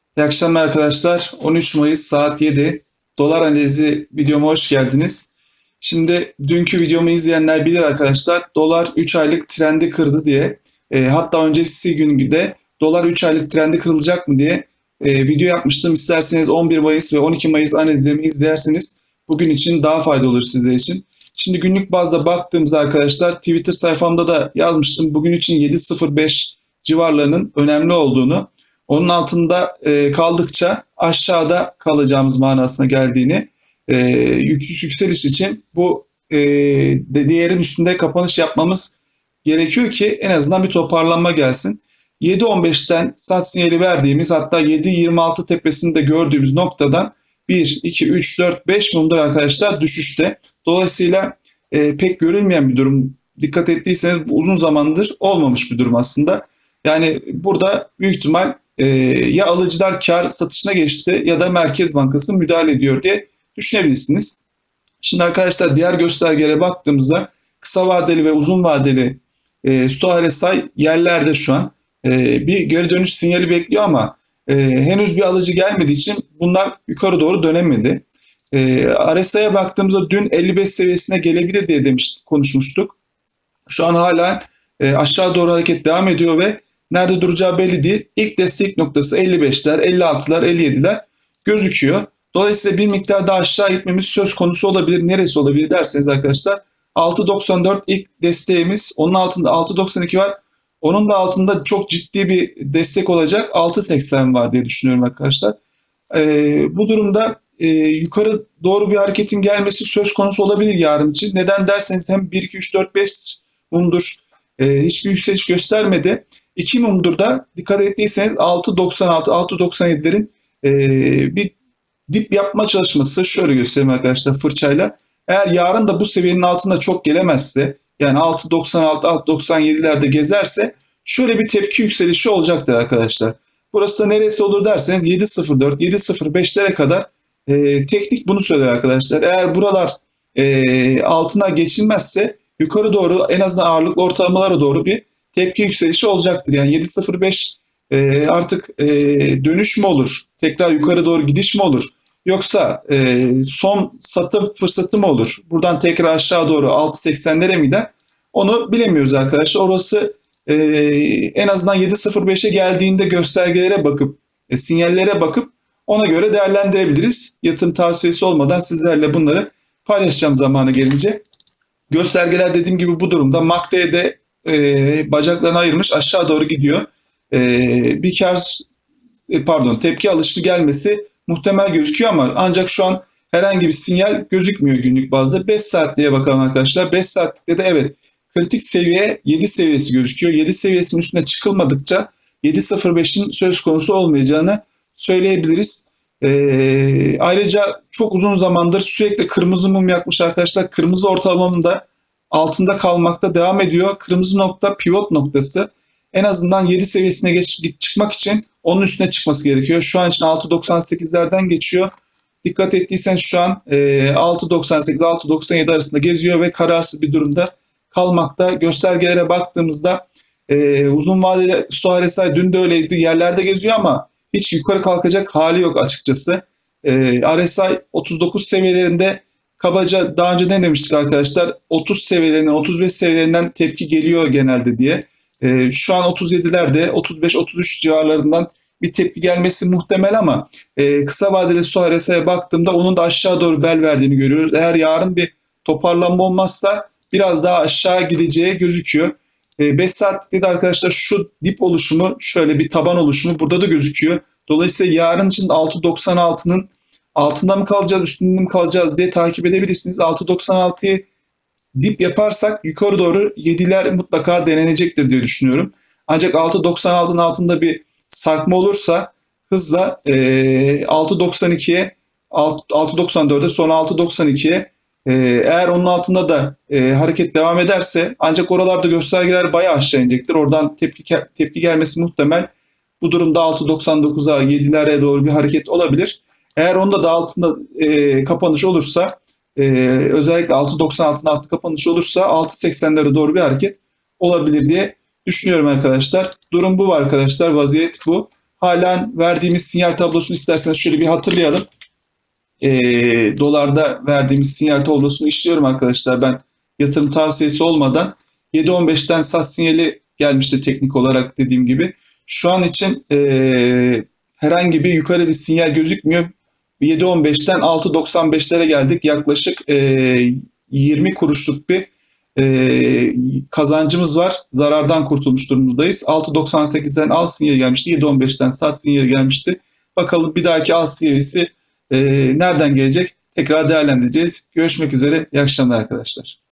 İyi akşamlar arkadaşlar. 13 Mayıs saat 7. Dolar analizi videoma hoş geldiniz. Şimdi dünkü videomu izleyenler bilir arkadaşlar. Dolar 3 aylık trendi kırdı diye. Hatta öncesi günde dolar 3 aylık trendi kırılacak mı diye video yapmıştım. İsterseniz 11 Mayıs ve 12 Mayıs analizlerimi izlerseniz bugün için daha faydalı olur sizler için. Şimdi günlük bazda baktığımızda arkadaşlar Twitter sayfamda da yazmıştım. Bugün için 7.05 civarlarının önemli olduğunu, onun altında kaldıkça aşağıda kalacağımız manasına geldiğini, yükseliş için bu değerin üstünde kapanış yapmamız gerekiyor ki en azından bir toparlanma gelsin. 7.15'ten sat sinyali verdiğimiz, hatta 7.26 tepesinde gördüğümüz noktadan 1, 2, 3, 4, 5 mumdur arkadaşlar düşüşte. Dolayısıyla pek görülmeyen bir durum. Dikkat ettiyseniz uzun zamandır olmamış bir durum aslında. Yani burada büyük ihtimal ya alıcılar kar satışına geçti ya da Merkez Bankası müdahale ediyor diye düşünebilirsiniz. Şimdi arkadaşlar diğer göstergelere baktığımızda kısa vadeli ve uzun vadeli Stoa RSI yerlerde şu an. Bir geri dönüş sinyali bekliyor ama henüz bir alıcı gelmediği için bunlar yukarı doğru dönemedi. RSI'ye baktığımızda dün 55 seviyesine gelebilir diye konuşmuştuk. Şu an hala aşağı doğru hareket devam ediyor ve nerede duracağı belli değil. İlk destek noktası 55'ler, 56'lar, 57'ler gözüküyor. Dolayısıyla bir miktar daha aşağı gitmemiz söz konusu olabilir. Neresi olabilir derseniz arkadaşlar 6.94 ilk desteğimiz. Onun altında 6.92 var. Onun da altında çok ciddi bir destek olacak 6.80 var diye düşünüyorum arkadaşlar. Bu durumda yukarı doğru bir hareketin gelmesi söz konusu olabilir yarın için. Neden derseniz hem 1, 2, 3, 4, 5 mumdur hiçbir yükseliş göstermedi. 2 mumdur da dikkat ettiyseniz 6.96, 6.97'lerin bir dip yapma çalışması. Şöyle göstereyim arkadaşlar fırçayla. Eğer yarın da bu seviyenin altında çok gelemezse, yani 6.96, 6.97'lerde gezerse şöyle bir tepki yükselişi olacaktır arkadaşlar. Burası da neresi olur derseniz 7.04, 7.05'lere kadar teknik bunu söyler arkadaşlar. Eğer buralar altına geçilmezse yukarı doğru en azından ağırlık ortalamalara doğru bir tepki yükselişi olacaktır. Yani 7.05 artık dönüş mü olur? Tekrar yukarı doğru gidiş mi olur? Yoksa son satım fırsatı mı olur? Buradan tekrar aşağı doğru 6.80'lere mi gider? Onu bilemiyoruz arkadaşlar. Orası en azından 7.05'e geldiğinde göstergelere bakıp, sinyallere bakıp ona göre değerlendirebiliriz. Yatırım tavsiyesi olmadan sizlerle bunları paylaşacağım zamanı gelince. Göstergeler dediğim gibi bu durumda. MACD'de bacaklarını ayırmış aşağı doğru gidiyor. Bir tepki alışlı gelmesi muhtemel gözüküyor ama ancak şu an herhangi bir sinyal gözükmüyor günlük bazda. 5 saatliğe bakalım arkadaşlar. 5 saatlikte de evet kritik seviye 7 seviyesi gözüküyor. 7 seviyesinin üstüne çıkılmadıkça 7.05'in söz konusu olmayacağını söyleyebiliriz. Ayrıca çok uzun zamandır sürekli kırmızı mum yakmış arkadaşlar. Kırmızı ortalamanın da altında kalmakta devam ediyor. Kırmızı nokta pivot noktası. En azından 7 seviyesine çıkmak için onun üstüne çıkması gerekiyor. Şu an için 6.98'lerden geçiyor. Dikkat ettiyseniz şu an 6.98-6.97 arasında geziyor ve kararsız bir durumda kalmakta. Göstergelere baktığımızda uzun vadeli Stoa RSI dün de öyleydi. Yerlerde geziyor ama hiç yukarı kalkacak hali yok açıkçası. RSI 39 seviyelerinde kabaca daha önce ne demiştik arkadaşlar? 30 seviyelerinden, 35 seviyelerinden tepki geliyor genelde diye. Şu an 37'lerde, 35-33 civarlarından bir tepki gelmesi muhtemel ama kısa vadeli Stoa RSI'ye baktığımda onun da aşağı doğru bel verdiğini görüyoruz. Eğer yarın bir toparlanma olmazsa biraz daha aşağı gideceği gözüküyor. 5 saatlikte de arkadaşlar şu dip oluşumu, şöyle bir taban oluşumu burada da gözüküyor. Dolayısıyla yarın için 6.96'nın altında mı kalacağız, üstünde mi kalacağız diye takip edebilirsiniz. 6.96'yı dip yaparsak yukarı doğru 7'ler mutlaka denenecektir diye düşünüyorum. Ancak 6.96'nın altında bir sarkma olursa hızla 6.92'ye, 6.94'e, sonra 6.92'ye, eğer onun altında da hareket devam ederse ancak oralarda göstergeler bayağı aşağı inecektir. Oradan tepki gelmesi muhtemel. Bu durumda 6.99'a, 7'lere doğru bir hareket olabilir. Eğer onda da altında kapanış olursa, özellikle 6.96'nın altı kapanış olursa 6.80'lere doğru bir hareket olabilir diye düşünüyorum arkadaşlar. Durum bu arkadaşlar. Vaziyet bu. halen verdiğimiz sinyal tablosunu isterseniz şöyle bir hatırlayalım. Dolarda verdiğimiz sinyal tablosunu işliyorum arkadaşlar. Ben yatırım tavsiyesi olmadan 7.15'ten sat sinyali gelmişti teknik olarak dediğim gibi. Şu an için herhangi bir yukarı bir sinyal gözükmüyor. 7.15'ten 6.95'lere geldik. Yaklaşık 20 kuruşluk bir kazancımız var. Zarardan kurtulmuş durumdayız. 6.98'den al sinyali gelmişti. 7.15'ten sat sinyali gelmişti. Bakalım bir dahaki al seviyesi nereden gelecek? Tekrar değerlendireceğiz. Görüşmek üzere. İyi akşamlar arkadaşlar.